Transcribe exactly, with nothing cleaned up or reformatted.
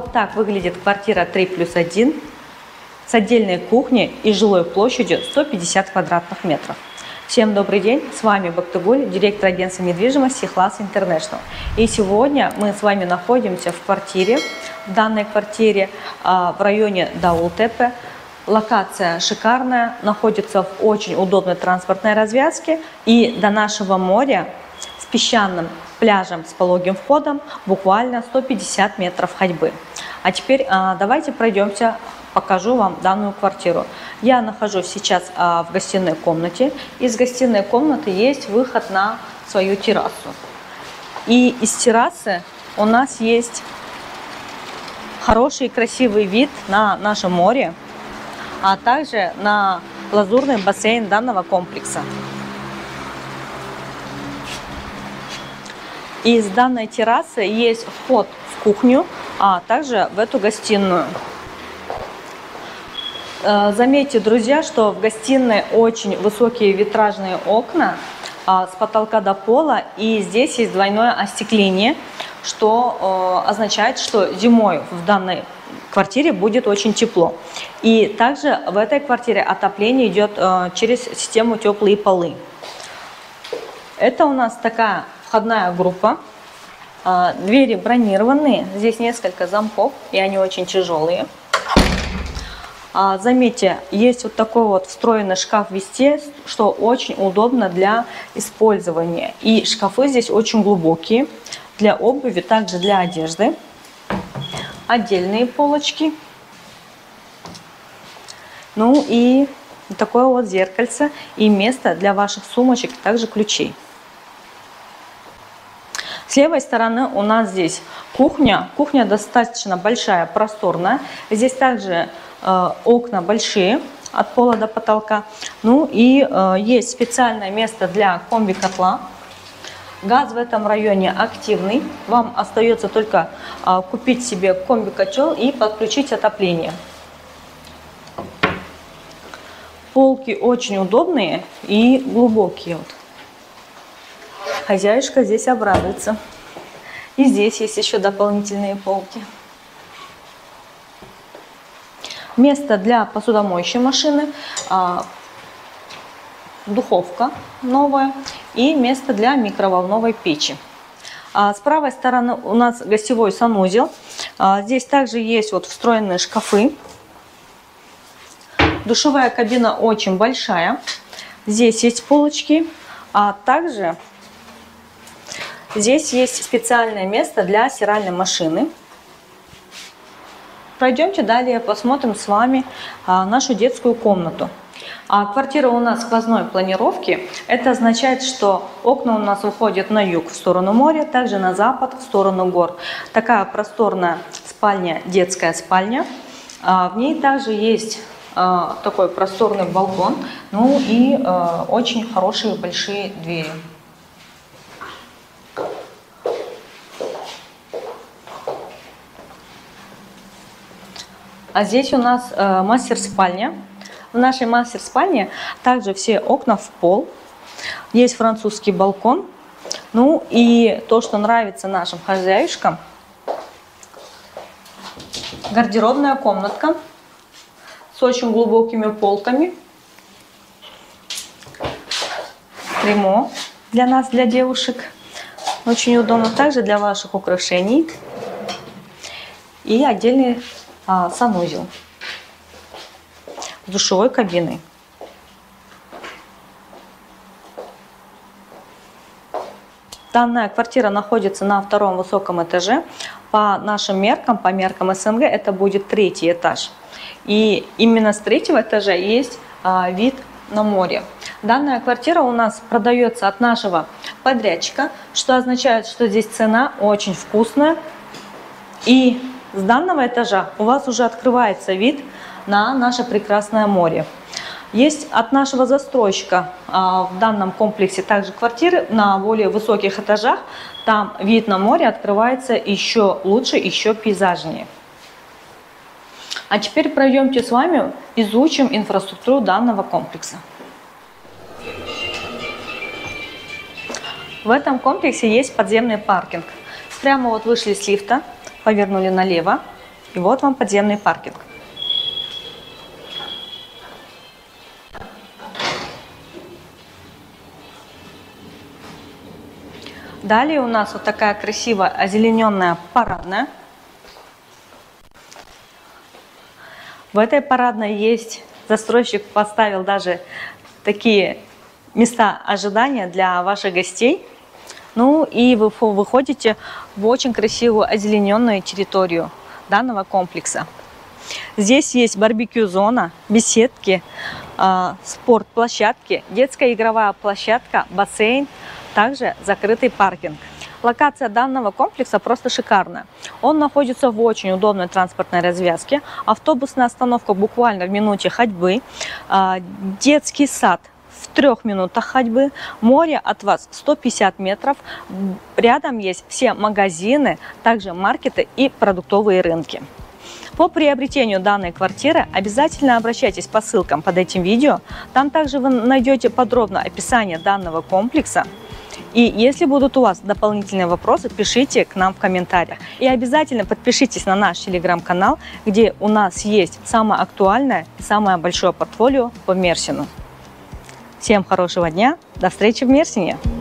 Вот так выглядит квартира три плюс один с отдельной кухней и жилой площадью сто пятьдесят квадратных метров. Всем добрый день, с вами Бактыгуль, директор агентства недвижимости Class International. И сегодня мы с вами находимся в квартире, в данной квартире в районе Даултепе. Локация шикарная, находится в очень удобной транспортной развязке и до нашего моря с песчаным пляжем с пологим входом буквально сто пятьдесят метров ходьбы. А теперь давайте пройдемся, покажу вам данную квартиру. Я нахожусь сейчас в гостиной комнате. Из гостиной комнаты есть выход на свою террасу. И из террасы у нас есть хороший красивый вид на наше море, а также на лазурный бассейн данного комплекса. Из данной террасы есть вход в кухню, а также в эту гостиную. Заметьте, друзья, что в гостиной очень высокие витражные окна с потолка до пола, и здесь есть двойное остекление, что означает, что зимой в данной квартире будет очень тепло. И также в этой квартире отопление идет через систему теплые полы. Это у нас такая входная группа. Двери бронированные, здесь несколько замков, и они очень тяжелые. Заметьте, есть вот такой вот встроенный шкаф везде, что очень удобно для использования. И шкафы здесь очень глубокие, для обуви, также для одежды. Отдельные полочки. Ну и такое вот зеркальце и место для ваших сумочек, также ключей. С левой стороны у нас здесь кухня. Кухня достаточно большая, просторная. Здесь также э, окна большие от пола до потолка. Ну и э, есть специальное место для комби-котла. Газ в этом районе активный. Вам остается только э, купить себе комби-котел и подключить отопление. Полки очень удобные и глубокие. Вот. Хозяюшка здесь обрадуется. И здесь есть еще дополнительные полки. Место для посудомоющей машины, духовка новая и место для микроволновой печи. С правой стороны у нас гостевой санузел. Здесь также есть вот встроенные шкафы. Душевая кабина очень большая. Здесь есть полочки, а также здесь есть специальное место для стиральной машины. Пройдемте далее, посмотрим с вами а, нашу детскую комнату. А, квартира у нас сквозной планировки. Это означает, что окна у нас выходят на юг в сторону моря, также на запад в сторону гор. Такая просторная спальня, детская спальня. А, в ней также есть а, такой просторный балкон, ну и а, очень хорошие большие двери. А здесь у нас э, мастер-спальня. В нашей мастер-спальне также все окна в пол. Есть французский балкон. Ну и то, что нравится нашим хозяюшкам, гардеробная комнатка с очень глубокими полками. Тримо для нас, для девушек. Очень удобно также для ваших украшений. И отдельный санузел с душевой кабиной. Данная квартира находится на втором высоком этаже. По нашим меркам, по меркам СНГ, это будет третий этаж. И именно с третьего этажа есть а, вид на море. Данная квартира у нас продается от нашего подрядчика, что означает, что здесь цена очень вкусная. И с данного этажа у вас уже открывается вид на наше прекрасное море. Есть от нашего застройщика а, в данном комплексе также квартиры на более высоких этажах. Там вид на море открывается еще лучше, еще пейзажнее. А теперь пройдемте с вами, изучим инфраструктуру данного комплекса. В этом комплексе есть подземный паркинг. Прямо вот вышли с лифта, повернули налево. И вот вам подземный паркинг. Далее у нас вот такая красивая озелененная парадная. В этой парадной есть, застройщик поставил даже такие места ожидания для ваших гостей. Ну и вы выходите в очень красивую озелененную территорию данного комплекса. Здесь есть барбекю-зона, беседки, э, спортплощадки, детская игровая площадка, бассейн, также закрытый паркинг. Локация данного комплекса просто шикарная. Он находится в очень удобной транспортной развязке. Автобусная остановка буквально в минуте ходьбы. Детский сад в трех минутах ходьбы. Море от вас сто пятьдесят метров. Рядом есть все магазины, также маркеты и продуктовые рынки. По приобретению данной квартиры обязательно обращайтесь по ссылкам под этим видео. Там также вы найдете подробное описание данного комплекса. И если будут у вас дополнительные вопросы, пишите к нам в комментариях. И обязательно подпишитесь на наш телеграм-канал, где у нас есть самое актуальное и самое большое портфолио по Мерсину. Всем хорошего дня, до встречи в Мерсине!